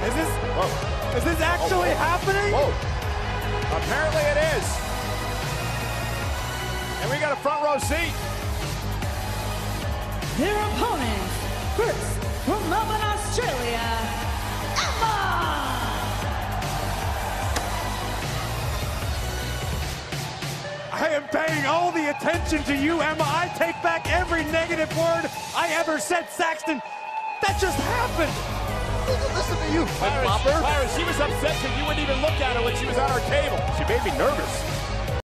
Is this actually happening? Whoa. Apparently it is. And we got a front row seat. Their opponents, first from Melbourne, Australia, Emma! I am paying all the attention to you, Emma. I take back every negative word I ever said, Saxton. That just happened. Listen to you, Byron, she was upset because you wouldn't even look at her when she was at our table. She made me nervous.